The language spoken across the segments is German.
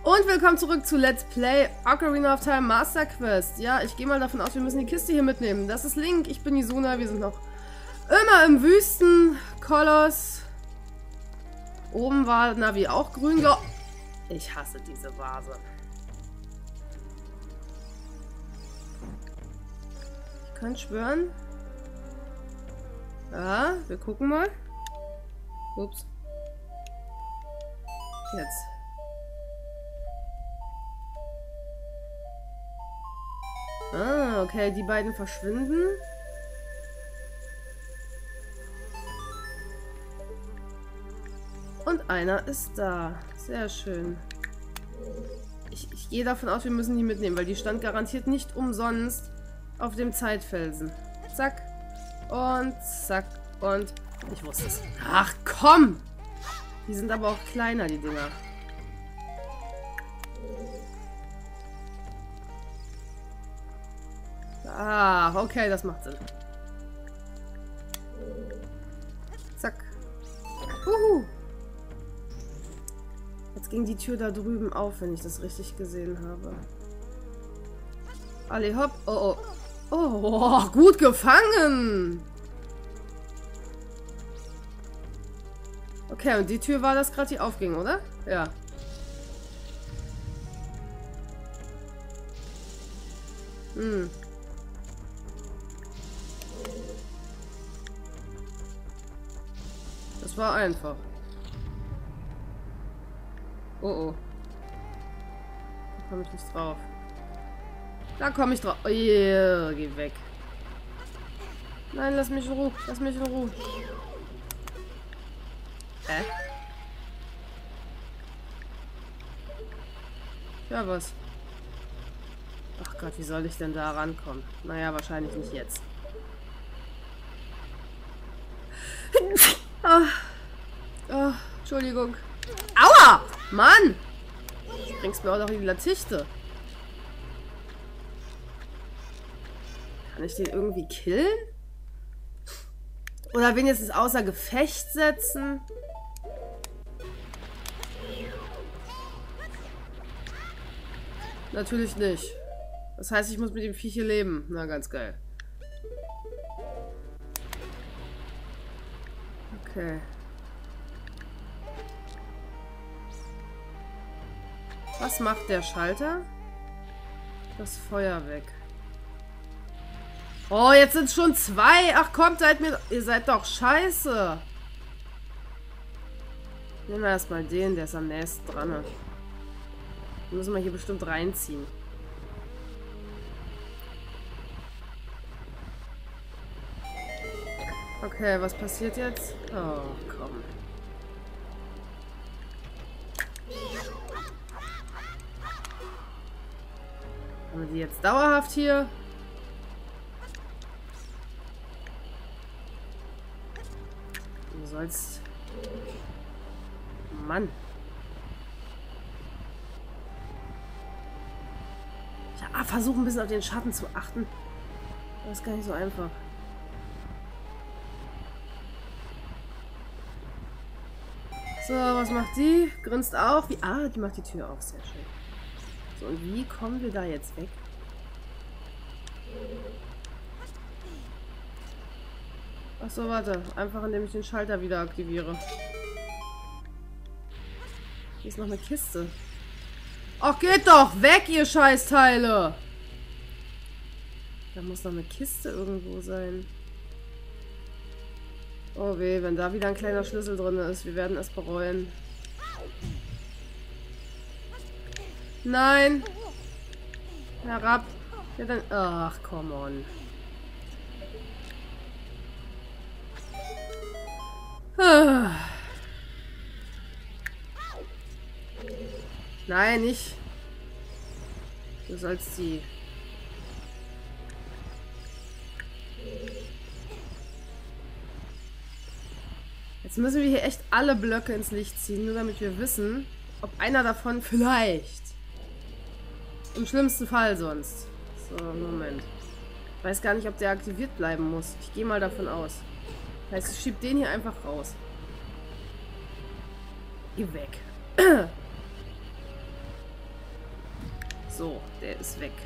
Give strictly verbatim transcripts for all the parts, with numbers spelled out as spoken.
Und willkommen zurück zu Let's Play Ocarina of Time Master Quest. Ja, ich gehe mal davon aus, wir müssen die Kiste hier mitnehmen. Das ist Link, ich bin Isuna, wir sind noch immer im Wüstenkoloss. Oben war Navi auch grün. Ich hasse diese Vase. Ich kann schwören. Ja, wir gucken mal. Ups. Jetzt. Ah, okay, die beiden verschwinden. Und einer ist da. Sehr schön. Ich, ich gehe davon aus, wir müssen die mitnehmen, weil die stand garantiert nicht umsonst auf dem Zeitfelsen. Zack. Und zack. Und ich wusste es. Ach komm! Die sind aber auch kleiner, die Dinger. Ah, okay, das macht Sinn. Zack. Huhu. Jetzt ging die Tür da drüben auf, wenn ich das richtig gesehen habe. Alle hopp. Oh, oh. Oh, gut gefangen. Okay, und die Tür war das gerade, die aufging, oder? Ja. Hm. Das war einfach. Oh oh. Da komme ich nicht drauf. Da komme ich drauf. Oh yeah, geh weg. Nein, lass mich in Ruhe. Lass mich in Ruhe. Hä? Ja, was? Ach Gott, wie soll ich denn da rankommen? Naja, wahrscheinlich nicht jetzt. Oh. Oh, Entschuldigung. Aua! Mann! Du bringst mir auch noch in die Latichte. Kann ich den irgendwie killen? Oder wenigstens außer Gefecht setzen? Natürlich nicht. Das heißt, ich muss mit dem Viech hier leben. Na, ganz geil. Okay. Was macht der Schalter? Das Feuer weg. Oh, jetzt sind es schon zwei. Ach kommt, seid mir... Ihr seid doch scheiße. Nehmen wir erstmal den, der ist am nächsten dran. Den müssen wir hier bestimmt reinziehen. Okay, was passiert jetzt? Oh, komm. Haben wir die jetzt dauerhaft hier? Du sollst... Mann. Ja, versuchen ein bisschen auf den Schatten zu achten. Das ist gar nicht so einfach. So, was macht die? Grinst auch. Wie? Ah, die macht die Tür auf. Sehr schön. So, und wie kommen wir da jetzt weg? Achso, warte. Einfach indem ich den Schalter wieder aktiviere. Hier ist noch eine Kiste. Ach, geht doch weg, ihr Scheißteile! Da muss noch eine Kiste irgendwo sein. Oh weh, wenn da wieder ein kleiner Schlüssel drin ist. Wir werden es bereuen. Nein! Herab! Ja, dann... Ach, come on. Ah. Nein, nicht. Du sollst sie... Jetzt müssen wir hier echt alle Blöcke ins Licht ziehen, nur damit wir wissen, ob einer davon vielleicht... Im schlimmsten Fall sonst. So, Moment. Ich weiß gar nicht, ob der aktiviert bleiben muss. Ich gehe mal davon aus. Das heißt, ich schieb den hier einfach raus. Geh weg. Der ist weg.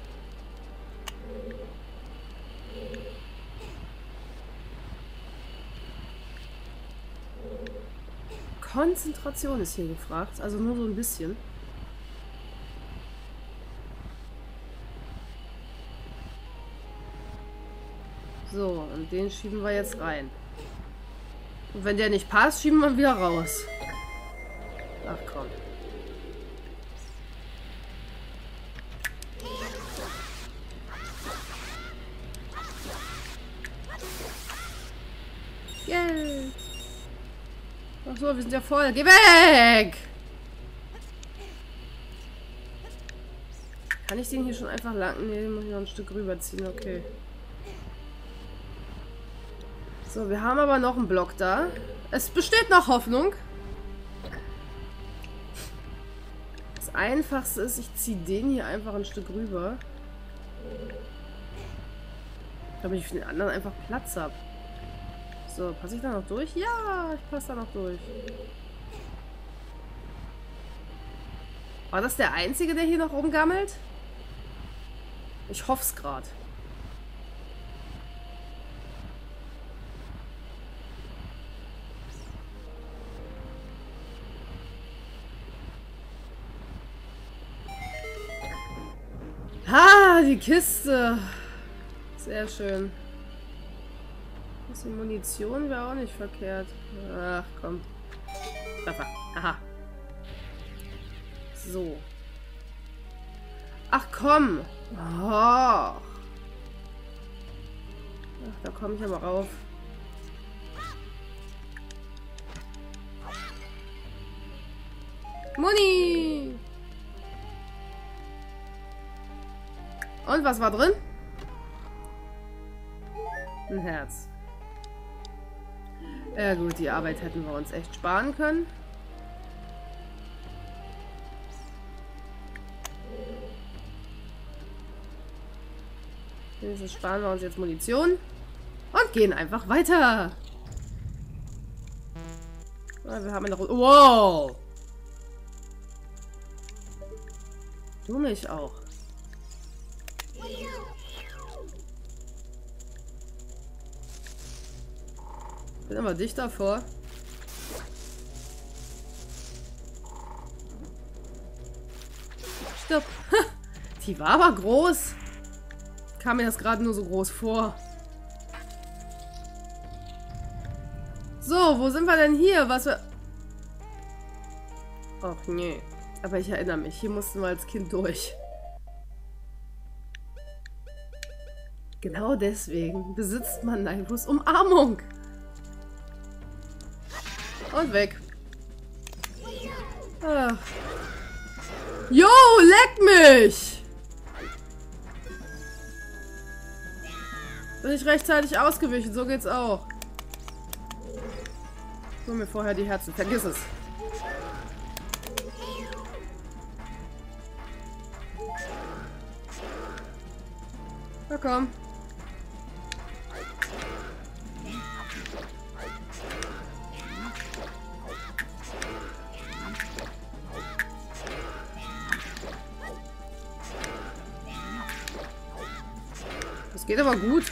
Konzentration ist hier gefragt, also nur so ein bisschen. So, und den schieben wir jetzt rein. Und wenn der nicht passt, schieben wir ihn wieder raus. Ach komm. Geld. Ach so, wir sind ja voll. Geh weg! Kann ich den hier schon einfach lang? Ne, den muss ich noch ein Stück rüberziehen. Okay. So, wir haben aber noch einen Block da. Es besteht noch Hoffnung. Das Einfachste ist, ich ziehe den hier einfach ein Stück rüber. Damit ich für den anderen einfach Platz habe. So, passe ich da noch durch? Ja, ich passe da noch durch. War das der Einzige, der hier noch rumgammelt? Ich hoffe es gerade. Ah, die Kiste. Sehr schön. Ein bisschen Munition wäre auch nicht verkehrt. Ach, komm. Treffer. Aha. So. Ach, komm. Oh. Ach, da komme ich aber rauf. Muni! Und was war drin? Ein Herz. Ja gut, die Arbeit hätten wir uns echt sparen können. Wenigstens sparen wir uns jetzt Munition. Und gehen einfach weiter. Ja, wir haben noch... Wow! Du mich auch. Bin aber dicht davor. Stopp. Die war aber groß. Kam mir das gerade nur so groß vor. So, wo sind wir denn hier? Was wir... Ach nee. Aber ich erinnere mich, hier mussten wir als Kind durch. Genau deswegen besitzt man Nairus Umarmung. Und weg. Ach. Jo, leck mich! Bin ich rechtzeitig ausgewichen, so geht's auch. Hol mir vorher die Herzen, vergiss es. Na komm. Das geht aber gut.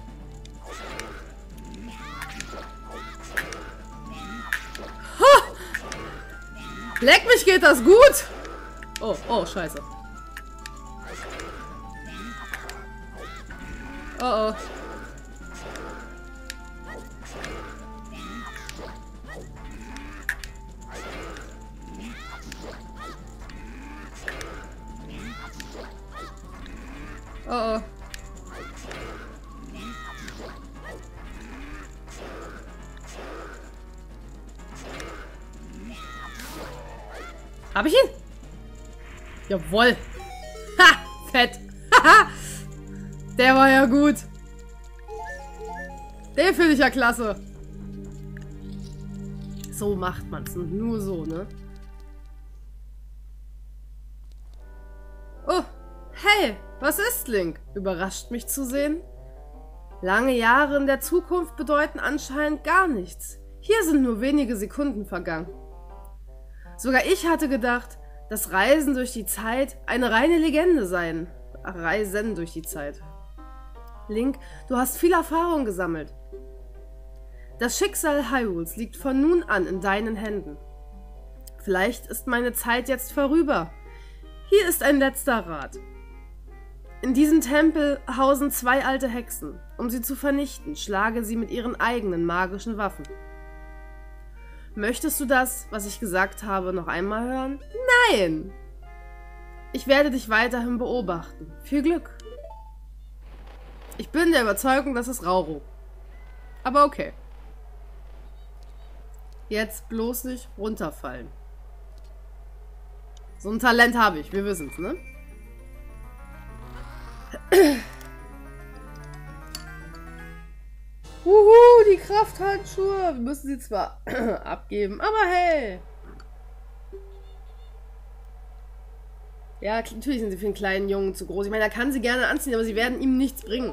Ha! Leck mich, geht das gut? Oh, oh, scheiße. Oh, oh. Oh, oh. Hab ich ihn? Jawohl. Ha! Fett. Haha! Der war ja gut. Den finde ich ja klasse. So macht man es. Nur so, ne? Oh, hey, was ist, Link? Überrascht mich zu sehen. Lange Jahre in der Zukunft bedeuten anscheinend gar nichts. Hier sind nur wenige Sekunden vergangen. Sogar ich hatte gedacht, das Reisen durch die Zeit eine reine Legende sein. Ach, Reisen durch die Zeit. Link, du hast viel Erfahrung gesammelt. Das Schicksal Hyrules liegt von nun an in deinen Händen. Vielleicht ist meine Zeit jetzt vorüber. Hier ist ein letzter Rat. In diesem Tempel hausen zwei alte Hexen. Um sie zu vernichten, schlage sie mit ihren eigenen magischen Waffen. Möchtest du das, was ich gesagt habe, noch einmal hören? Nein! Ich werde dich weiterhin beobachten. Viel Glück! Ich bin der Überzeugung, das ist Rauro. Aber okay. Jetzt bloß nicht runterfallen. So ein Talent habe ich, wir wissen es, ne? Wuhu, die Krafthandschuhe. Wir müssen sie zwar abgeben, aber hey. Ja, natürlich sind sie für einen kleinen Jungen zu groß. Ich meine, er kann sie gerne anziehen, aber sie werden ihm nichts bringen.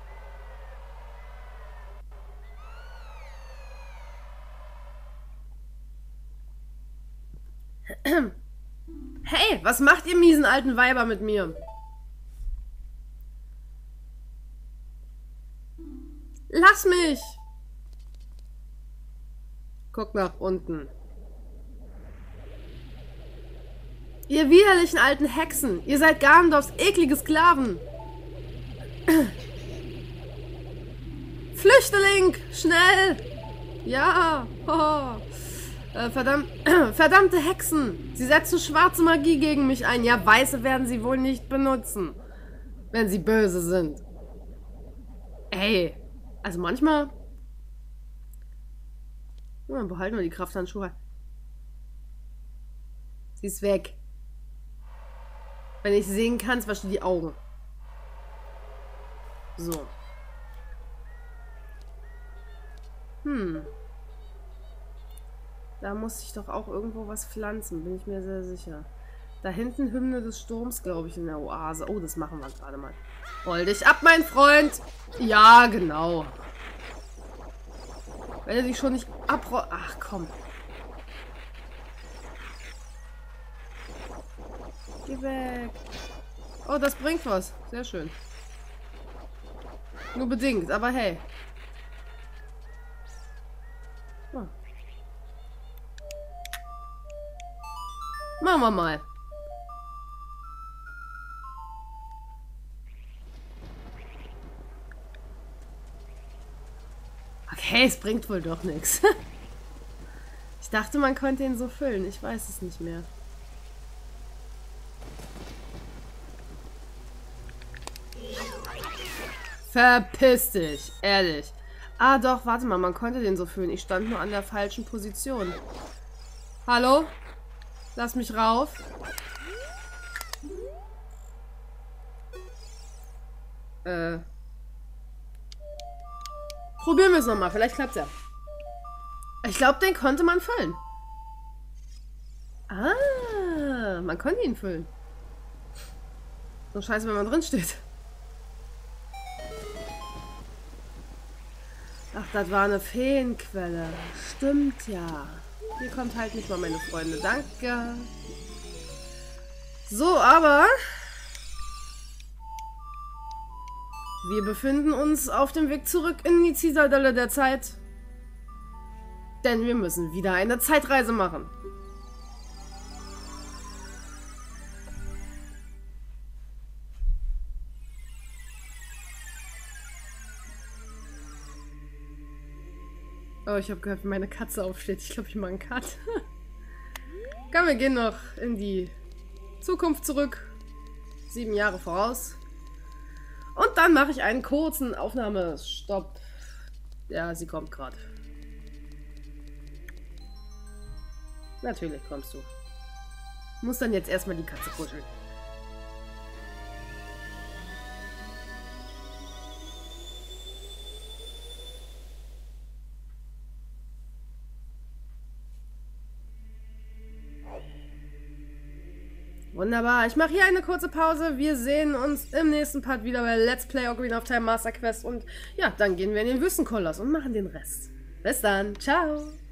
Hey, was macht ihr miesen alten Weiber mit mir? Lass mich! Guck nach unten. Ihr widerlichen alten Hexen, ihr seid Ganondorfs eklige Sklaven. Flüchte, Link! Schnell! Ja! Oh. Äh, verdammt, verdammte Hexen! Sie setzen schwarze Magie gegen mich ein. Ja, weiße werden sie wohl nicht benutzen. Wenn sie böse sind. Ey! Also manchmal... Ja, dann behalten wir die Krafthandschuhe. Sie ist weg. Wenn ich sehen kann, wasch die Augen. So. Hm. Da muss ich doch auch irgendwo was pflanzen, bin ich mir sehr sicher. Da hinten Hymne des Sturms, glaube ich, in der Oase. Oh, das machen wir gerade mal. Roll dich ab, mein Freund! Ja, genau. Wenn er dich schon nicht abrollt... Ach, komm. Geh weg. Oh, das bringt was. Sehr schön. Nur bedingt, aber hey. Oh. Machen wir mal. Okay, es bringt wohl doch nichts. Ich dachte, man könnte ihn so füllen. Ich weiß es nicht mehr. Verpiss dich, ehrlich. Ah doch, warte mal, man konnte den so füllen. Ich stand nur an der falschen Position. Hallo? Lass mich rauf. Äh. Probieren wir es nochmal, vielleicht klappt's ja. Ich glaube, den konnte man füllen. Ah, man konnte ihn füllen. So scheiße, wenn man drin steht. Ach, das war eine Feenquelle. Stimmt ja. Hier kommt halt nicht mal meine Freunde. Danke. So, aber... wir befinden uns auf dem Weg zurück in die Zitadelle der Zeit. Denn wir müssen wieder eine Zeitreise machen. Oh, ich habe gehört, wie meine Katze aufsteht. Ich glaube, ich mache einen Cut. Komm, wir gehen noch in die Zukunft zurück. Sieben Jahre voraus. Und dann mache ich einen kurzen Aufnahmestopp. Ja, sie kommt gerade. Natürlich kommst du. Muss dann jetzt erstmal die Katze kuscheln. Wunderbar, ich mache hier eine kurze Pause. Wir sehen uns im nächsten Part wieder bei Let's Play Ocarina of Time Master Quest. Und ja, dann gehen wir in den Wüstenkoloss und machen den Rest. Bis dann, ciao!